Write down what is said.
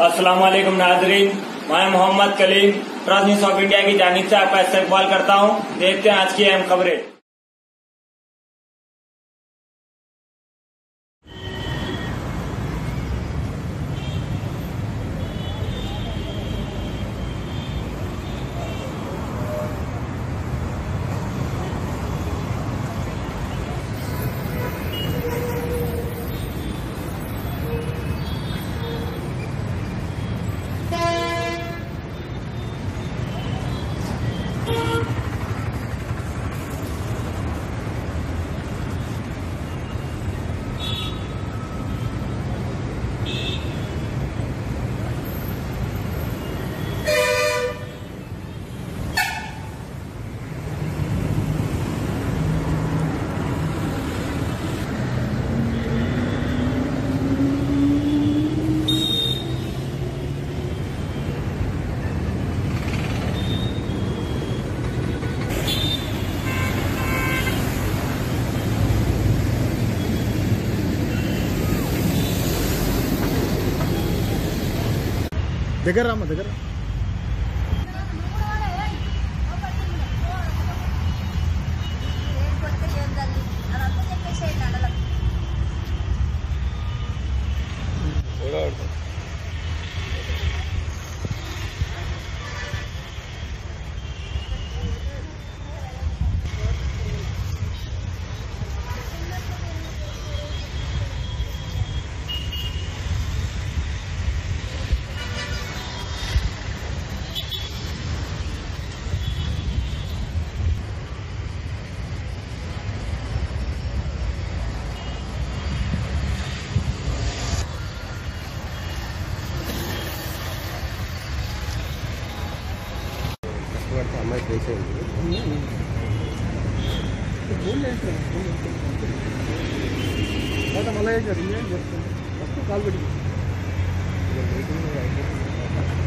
अस्सलाम वालेकुम नाजरीन, मैं Mohammad Kaleem press news of India की जानिब से आपका इस्तकबाल करता हूं। देखते हैं आज की अहम खबरें। దగ్గర రామ్మ దగ్గర అమ్మాయి చేసేయండి మళ్ళీ చెప్తాను కాల్ పెట్టి